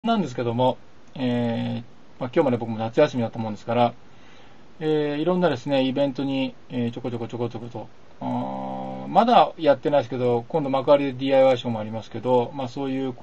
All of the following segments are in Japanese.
なんですけども、今日まで僕も夏休みだと思うんですから、いろんなですね、イベントに、ちょこちょこと、まだやってないですけど、今度幕張で DIY ショーもありますけど、そういう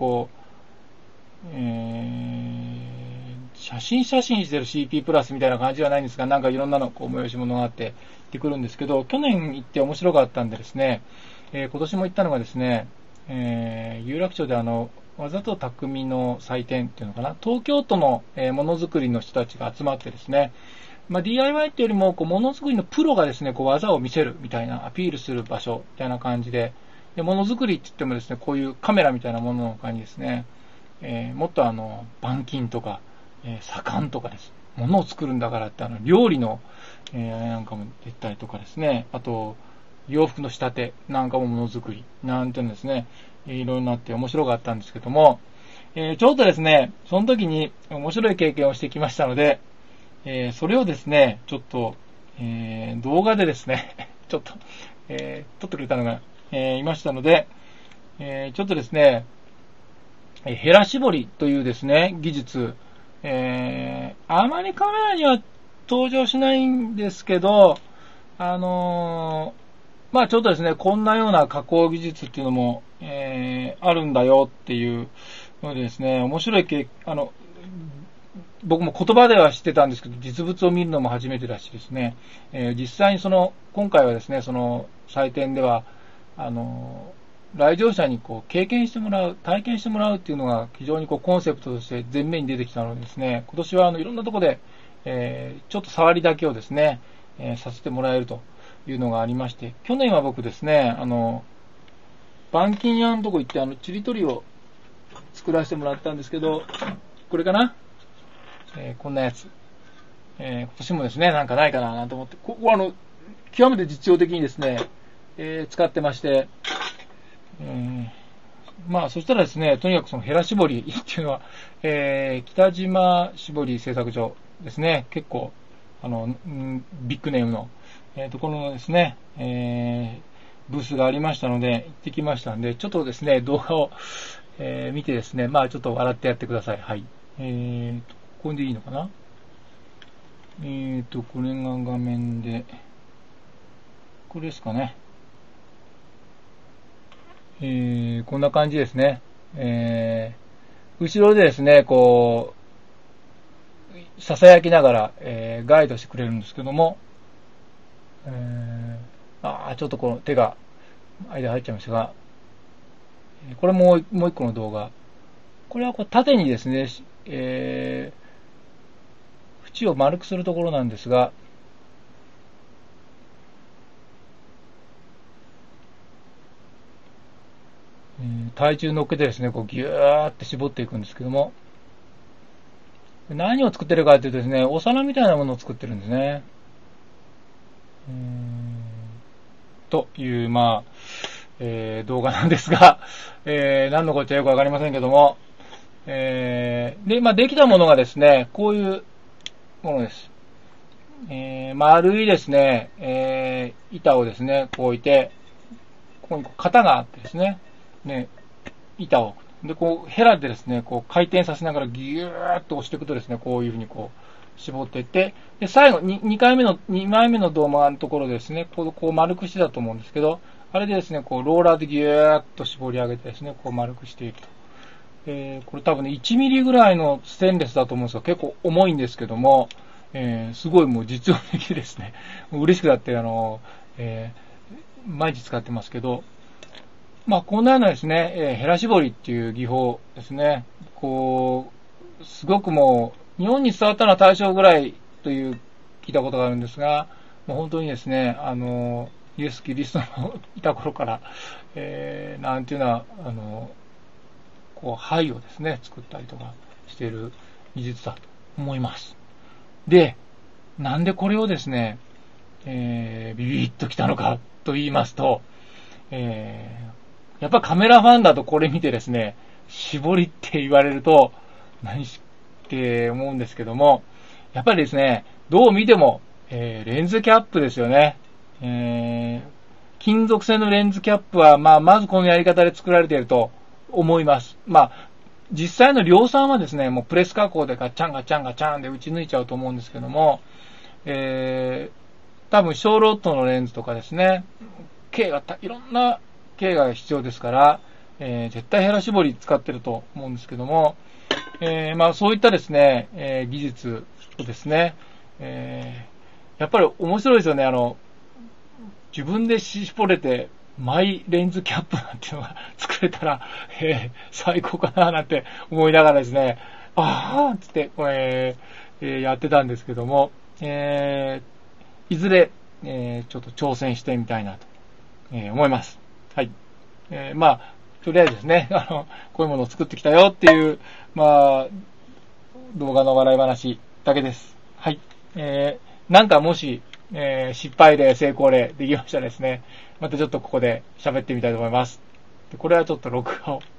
写真してる CP プラスみたいな感じではないんですが、なんかいろんなの催し物があって行ってくるんですけど、去年行って面白かったんでですね、今年も行ったのがですね、有楽町でわざと匠の祭典っていうのかな、東京都のものづくりの人たちが集まってですね、DIY っていうよりもものづくりのプロがですね、技を見せるみたいな、アピールする場所みたいな感じで、ものづくりって言ってもですね、こういうカメラみたいなものの他にですね、もっと板金とか、左官とかです。物を作るんだからって料理の、なんかも出たりとかですね、あと、洋服の仕立てなんかもものづくりなんていうのですね、いろいろなって面白かったんですけども、ちょうどですね、その時に面白い経験をしてきましたので、それをですね、ちょっと、動画でですね、ちょっと、撮ってくれたのが、いましたので、ちょっとですね、ヘラ絞りというですね、技術、あまりカメラには登場しないんですけど、ちょっとですね、こんなような加工技術っていうのも、あるんだよっていうのでですね、面白い僕も言葉では知ってたんですけど、実物を見るのも初めてだしですね、実際に今回はですね、その祭典では、来場者に経験してもらう、体験してもらうっていうのが非常にコンセプトとして前面に出てきたのでですね、今年はいろんなところで、ちょっと触りだけをですね、させてもらえるというのがありまして、去年は僕ですね、板金屋のとこ行ってちりとりを作らせてもらったんですけど、これかな、こんなやつ。今年もですね、なんかないかなと思って、ここ極めて実用的にですね、使ってまして、そしたらですね、とにかくそのヘラ絞りっていうのは、北島絞り製作所ですね、結構、ビッグネームの、ところのですね、ブースがありましたので、行ってきましたんで、ちょっとですね、動画を、見てですね、ちょっと笑ってやってください。はい。これでいいのかな？これが画面で、これですかね。こんな感じですね。後ろでですね、囁きながら、ガイドしてくれるんですけども、ちょっとこの手が間入っちゃいましたが、これもう一個の動画。これは縦にですね、縁を丸くするところなんですが、体重乗っけてですね、ギューって絞っていくんですけども、何を作ってるかというとですね、お皿みたいなものを作ってるんですね。という、動画なんですが、何のこっちゃよくわかりませんけども、できたものがですね、こういうものです。丸いですね、板をですね、こう置いて、ここに型があってですね、板を、で、ヘラでですね、回転させながらギューッと押していくとですね、こういうふうに絞っていって、で、最後、2枚目の動画のところですね、丸くしてたと思うんですけど、あれでですね、ローラーでギューッと絞り上げてですね、丸くしていくと。これ多分ね、1ミリぐらいのステンレスだと思うんですが、結構重いんですけども、すごいもう実用的ですね。もう嬉しくなって、毎日使ってますけど、こんなようなですね、ヘラ絞りっていう技法ですね。すごくもう、日本に伝わったのは大正ぐらいという聞いたことがあるんですが、もう本当にですね、イエス・キリストのいた頃から、なんていうのは、灰をですね、作ったりとかしている技術だと思います。で、なんでこれをですね、ビビッときたのかと言いますと、やっぱカメラファンだとこれ見てですね、絞りって言われると、何って思うんですけども、やっぱりですね、どう見ても、レンズキャップですよね。金属製のレンズキャップは、まずこのやり方で作られていると思います。 実際の量産はですね、もうプレス加工でガチャンガチャンガチャンで打ち抜いちゃうと思うんですけども、多分小ロットのレンズとかですね、いろんな径が必要ですから、絶対ヘラ絞り使ってると思うんですけども、そういったですね、技術をですね、やっぱり面白いですよね。自分で絞れて、マイレンズキャップなんていうのが作れたら、最高かななんて思いながらですね、あーっつって、やってたんですけども、いずれ、ちょっと挑戦してみたいなと、思います。はい。とりあえずですね、こういうものを作ってきたよっていう、動画の笑い話だけです。はい。なんかもし、失敗例、成功例できましたらですね、またちょっとここで喋ってみたいと思います。これはちょっと録画を